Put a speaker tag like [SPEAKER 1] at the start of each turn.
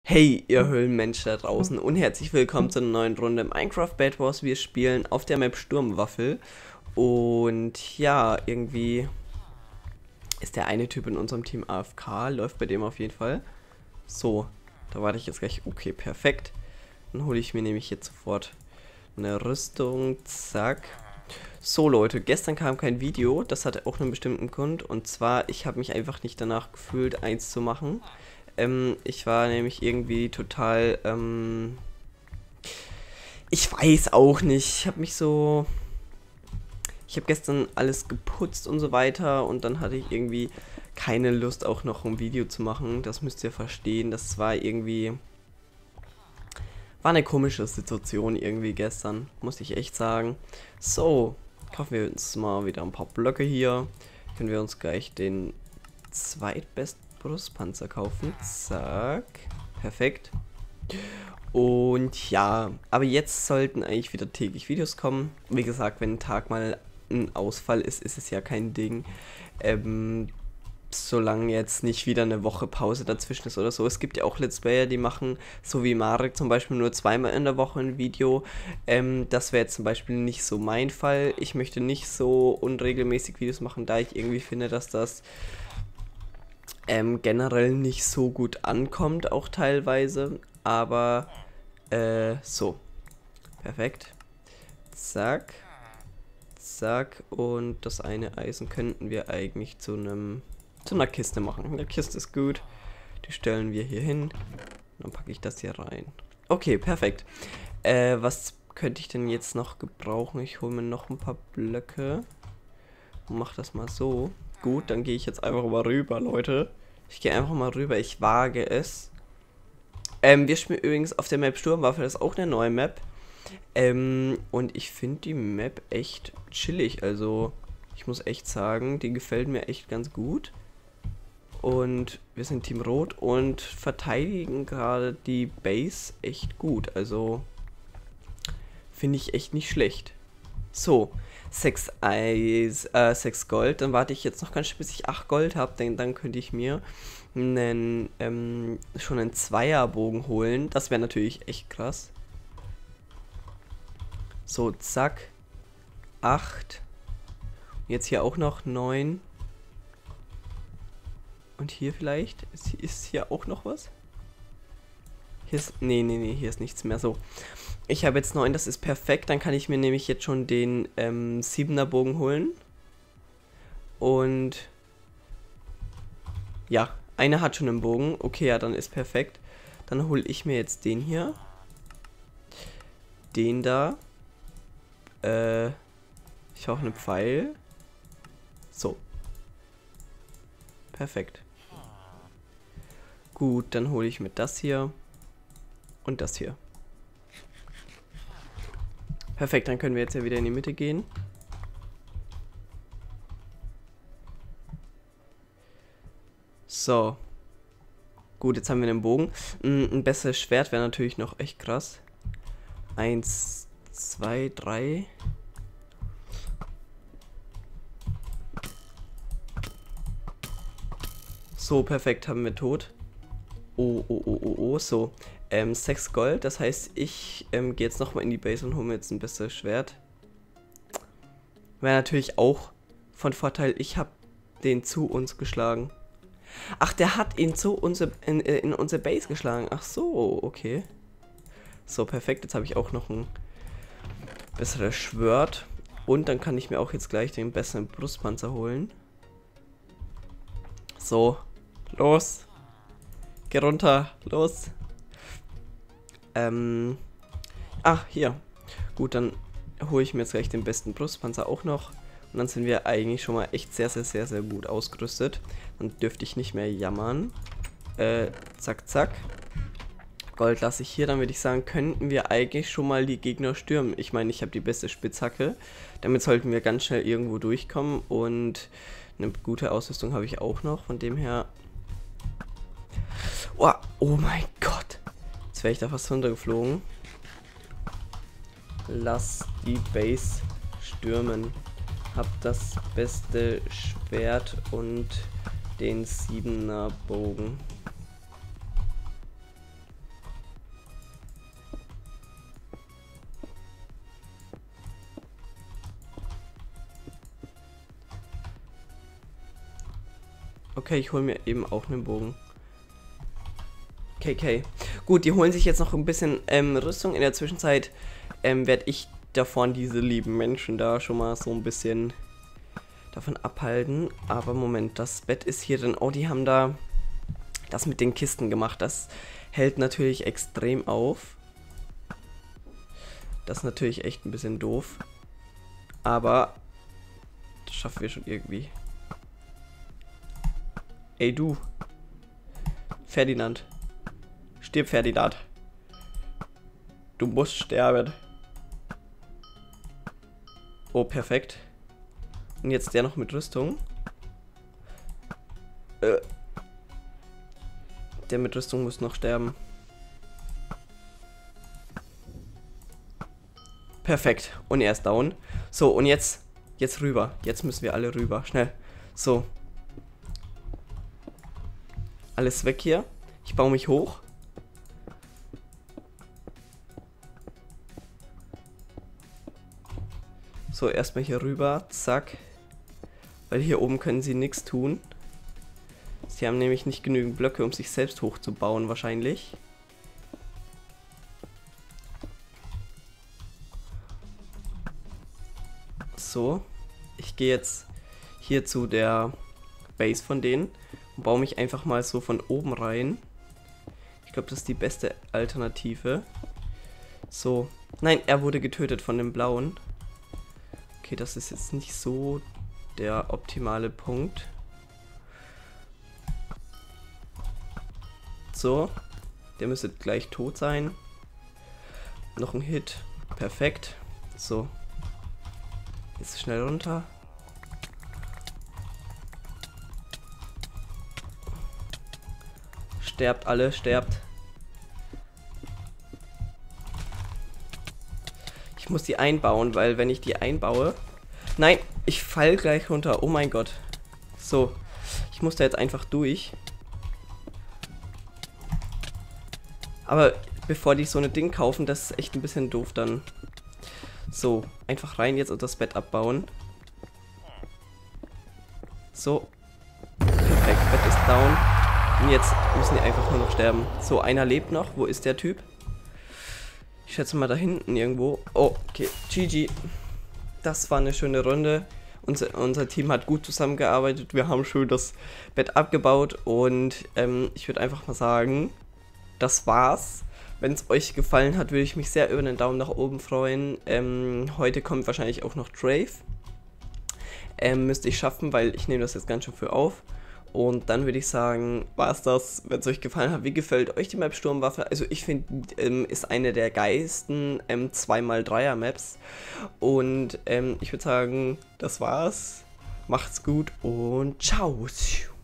[SPEAKER 1] Hey, ihr Höhlenmenschen da draußen und herzlich willkommen zu einer neuen Runde Minecraft Bed Wars. Wir spielen auf der Map Sturmwaffel und ja, irgendwie ist der eine Typ in unserem Team AFK, läuft bei dem auf jeden Fall. So, da warte ich jetzt gleich. Okay, perfekt. Dann hole ich mir nämlich jetzt sofort eine Rüstung, zack. So Leute, gestern kam kein Video, das hatte auch einen bestimmten Grund und zwar, ich habe mich einfach nicht danach gefühlt, eins zu machen. Ich war nämlich irgendwie total, ich weiß auch nicht, ich habe gestern alles geputzt und so weiter und dann hatte ich irgendwie keine Lust auch noch ein Video zu machen, das müsst ihr verstehen, war eine komische Situation irgendwie gestern, muss ich echt sagen. So, kaufen wir uns mal wieder ein paar Blöcke hier, können wir uns gleich den zweitbesten Brustpanzer kaufen. Zack. Perfekt. Und ja, aber jetzt sollten eigentlich wieder täglich Videos kommen. Wie gesagt, wenn ein Tag mal ein Ausfall ist, ist es ja kein Ding. Solange jetzt nicht wieder eine Woche Pause dazwischen ist oder so. Es gibt ja auch Let's Player, die machen, so wie Marek zum Beispiel, nur zweimal in der Woche ein Video. Das wäre jetzt zum Beispiel nicht so mein Fall. Ich möchte nicht so unregelmäßig Videos machen, da ich irgendwie finde, dass das generell nicht so gut ankommt, auch teilweise. Aber, so. Perfekt. Zack. Zack. Und das eine Eisen könnten wir eigentlich zu einer Kiste machen. Eine Kiste ist gut. Die stellen wir hier hin. Dann packe ich das hier rein. Okay, perfekt. Was könnte ich denn jetzt noch gebrauchen? Ich hole mir noch ein paar Blöcke. Und mach das mal so. Gut, dann gehe ich jetzt einfach mal rüber, Leute. Ich gehe einfach mal rüber, ich wage es. Wir spielen übrigens auf der Map Sturmwaffel, das ist auch eine neue Map. Und ich finde die Map echt chillig, also ich muss echt sagen, die gefällt mir echt ganz gut. Und wir sind Team Rot und verteidigen gerade die Base echt gut, also finde ich echt nicht schlecht. So, 6 Gold. Dann warte ich jetzt noch ganz schön, bis ich 8 Gold habe. Denn dann könnte ich mir schon einen Zweierbogen holen. Das wäre natürlich echt krass. So, zack. 8. Jetzt hier auch noch 9. Und hier vielleicht? Ist hier auch noch was? Hier ist. Nee, hier ist nichts mehr. So. Ich habe jetzt 9, das ist perfekt. Dann kann ich mir nämlich jetzt schon den 7er Bogen holen. Und ja, einer hat schon einen Bogen. Okay, ja, dann ist perfekt. Dann hole ich mir jetzt den hier. Den da. Ich brauche einen Pfeil. So. Perfekt. Gut, dann hole ich mir das hier. Und das hier. Perfekt, dann können wir jetzt ja wieder in die Mitte gehen. So. Gut, jetzt haben wir einen Bogen. Ein besseres Schwert wäre natürlich noch echt krass. 1, 2, 3. So, perfekt, haben wir tot. Oh, so. 6 Gold, das heißt, ich gehe jetzt nochmal in die Base und hole mir jetzt ein besseres Schwert. Wäre natürlich auch von Vorteil, ich habe den zu uns geschlagen. Ach, der hat ihn in unsere Base geschlagen. Ach so, okay. So, perfekt, jetzt habe ich auch noch ein besseres Schwert. Und dann kann ich mir auch jetzt gleich den besseren Brustpanzer holen. So, los. Geh runter, los. Hier. Gut, dann hole ich mir jetzt gleich den besten Brustpanzer auch noch. Und dann sind wir eigentlich schon mal echt sehr gut ausgerüstet. Dann dürfte ich nicht mehr jammern. Zack, zack. Gold lasse ich hier. Dann würde ich sagen, könnten wir eigentlich schon mal die Gegner stürmen. Ich meine, ich habe die beste Spitzhacke. Damit sollten wir ganz schnell irgendwo durchkommen. Und eine gute Ausrüstung habe ich auch noch. Von dem her... Oh mein Gott. Jetzt wäre ich da fast runtergeflogen. Lass die Base stürmen. Hab das beste Schwert und den 7er Bogen. Okay, ich hole mir eben auch einen Bogen. Okay. Gut, die holen sich jetzt noch ein bisschen Rüstung. In der Zwischenzeit werde ich davon diese lieben Menschen da schon mal so ein bisschen davon abhalten. Aber Moment, das Bett ist hier drin. Oh, die haben da das mit den Kisten gemacht. Das hält natürlich extrem auf. Das ist natürlich echt ein bisschen doof. Aber das schaffen wir schon irgendwie. Ey du. Ferdinand. Stirb, Ferdinand. Du musst sterben. Oh, perfekt. Und jetzt der noch mit Rüstung. Der mit Rüstung muss noch sterben. Perfekt. Und er ist down. So, und jetzt rüber. Jetzt müssen wir alle rüber. Schnell. So. Alles weg hier. Ich baue mich hoch. So, erstmal hier rüber. Zack. Weil hier oben können sie nichts tun. Sie haben nämlich nicht genügend Blöcke, um sich selbst hochzubauen, wahrscheinlich. So. Ich gehe jetzt hier zu der Base von denen und baue mich einfach mal so von oben rein. Ich glaube, das ist die beste Alternative. So. Nein, er wurde getötet von dem Blauen. Okay, das ist jetzt nicht so der optimale Punkt. So. Der müsste gleich tot sein. Noch ein Hit. Perfekt. So. Jetzt schnell runter. Sterbt alle, sterbt. Ich muss die einbauen, weil wenn ich die einbaue... Nein, ich fall gleich runter. Oh mein Gott. So, ich muss da jetzt einfach durch. Aber bevor die so eine Ding kaufen, das ist echt ein bisschen doof dann. So, einfach rein jetzt und das Bett abbauen. So. Perfekt, Bett ist down. Und jetzt müssen die einfach nur noch sterben. So, einer lebt noch. Wo ist der Typ? Ich schätze mal da hinten irgendwo. Oh, okay. GG. Das war eine schöne Runde. Unser Team hat gut zusammengearbeitet. Wir haben schön das Bett abgebaut. Und ich würde einfach mal sagen, das war's. Wenn es euch gefallen hat, würde ich mich sehr über einen Daumen nach oben freuen. Heute kommt wahrscheinlich auch noch Drave. Müsste ich schaffen, weil ich nehme das jetzt ganz schön früh auf. Und dann würde ich sagen, war es das. Wenn es euch gefallen hat, wie gefällt euch die Map Sturmwaffe? Also ich finde, ist eine der geilsten 2x3er Maps. Und ich würde sagen, das war's. Macht's gut und ciao.